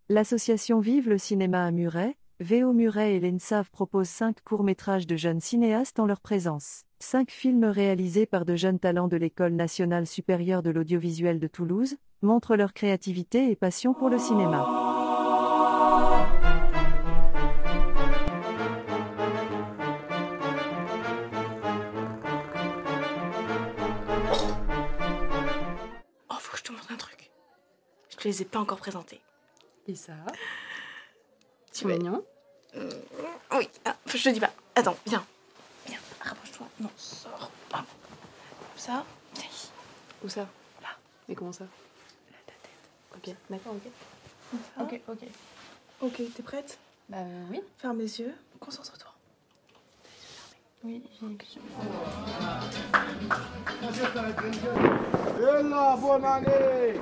L'association Vive le cinéma à Muret, VO Muret et l'ENSAV proposent 5 courts-métrages de jeunes cinéastes en leur présence. 5 films réalisés par de jeunes talents de l'École nationale supérieure de l'audiovisuel de Toulouse montrent leur créativité et passion pour le cinéma. Oh, faut que je te montre un truc. Je te les ai pas encore présentés. Et ça? C'est mignon. Oui, je te dis pas. Attends, viens. Viens, rapproche-toi. Non, sors. Comme ça, viens ici. Où ça? Là. Mais comment ça? Là, ta tête. Ok, d'accord, ok. Ok. Ok, t'es prête? Bah oui. Ferme les yeux. Concentre-toi. Oui, يلا bonne année.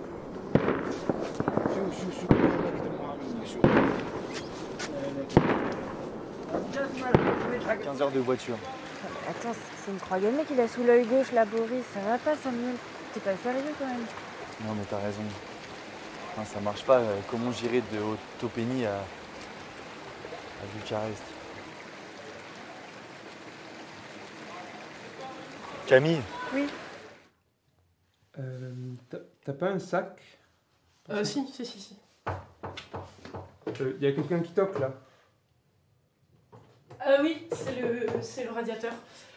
15 heures de voiture. Attends, c'est une croix gammée qu'il a sous l'œil gauche, là, Boris. Ça va pas, Samuel? T'es pas sérieux, quand même? Non mais t'as raison. Enfin, ça marche pas. Comment j'irai de Otopénie à Bucarest? Camille? Oui. T'as pas un sac? Si. Y a quelqu'un qui toque là? Oui, c'est le radiateur.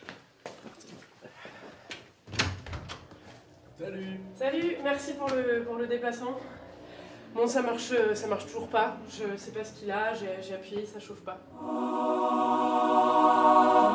Salut, merci pour le déplacement. Bon, ça marche toujours pas. Je sais pas ce qu'il a, j'ai appuyé, ça chauffe pas.